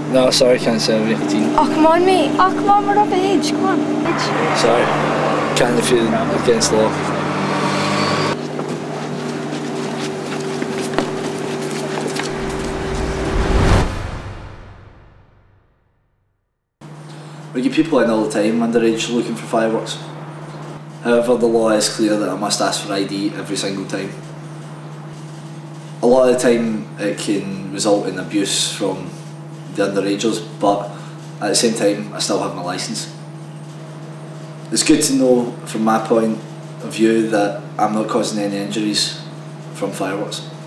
No, sorry, can't say over 18. Oh, come on, mate. Oh, come on, we're of age. Come on, age. Sorry, can't if you're against law. We get people in all the time underage looking for fireworks. However, the law is clear that I must ask for ID every single time. A lot of the time it can result in abuse from the underagers, but at the same time I still have my licence. It's good to know from my point of view that I'm not causing any injuries from fireworks.